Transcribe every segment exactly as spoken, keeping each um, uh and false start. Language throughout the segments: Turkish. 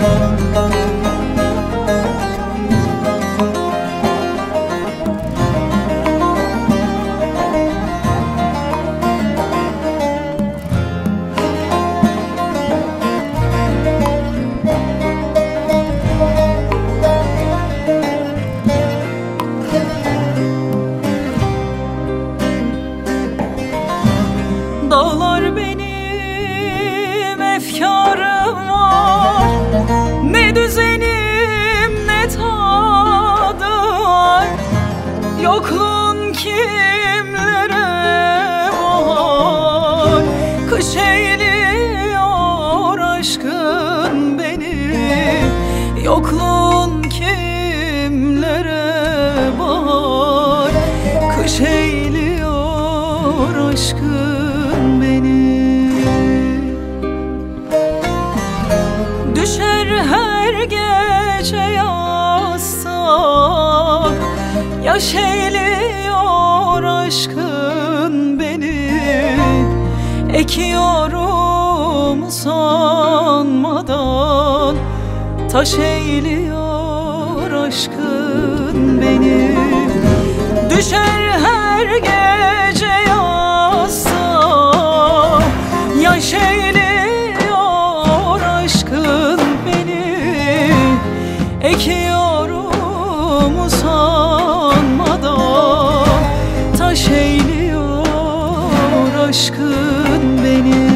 Dağlar benim, efkarım var, ne düzenim ne tadı var. Yokluğun kimlere var, kış eğliyor aşkın beni. Yokluğun kimlere var, kış eğliyor aşkın beni. Düşer her gece yastığa, yaş eğliyor aşkın beni. Ekiyorum sanmadan, taş eğliyor aşkın beni. Düşer her gece yastığa, yaş eğliyor aşkın beni. Ekiyorum sanmadan, taş eğliyor aşkın beni.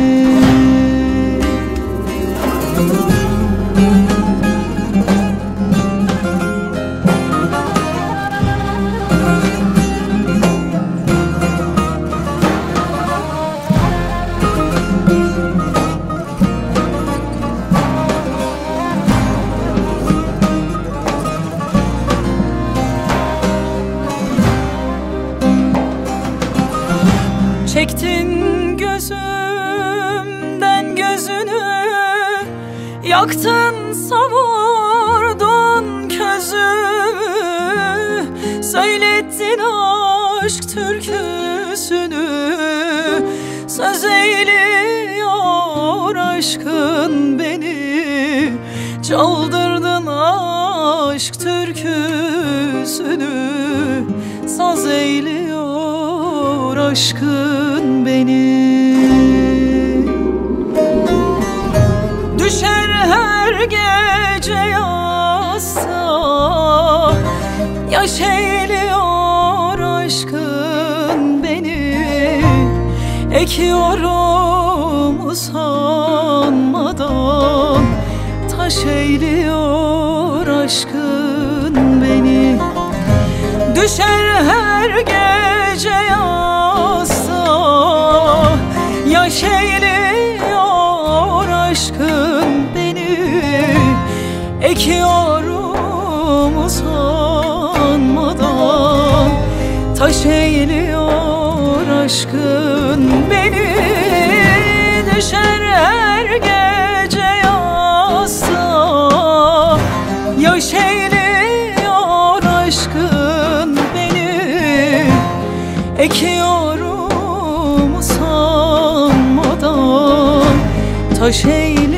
Çektin gözümden gözünü, yaktın savurdun közümü. Söylettin aşk türküsünü, söz eğliyor aşkın beni. Çaldırdın aşk türküsünü, saz eğliyor aşkın beni. Düşer her gece yastığa, yaş eğliyor aşkın beni. Ekiyorum usanmadan, taş eğliyor aşkın beni. Düşer her gece yastığa, yaş eğliyor aşkın beni. Ekiyorum usanmadan, taş eğliyor aşkın beni. Düşer her gece yastığa, yaş eğliyor aşkın beni. Ekiyorum usanmadan, taş eğliyor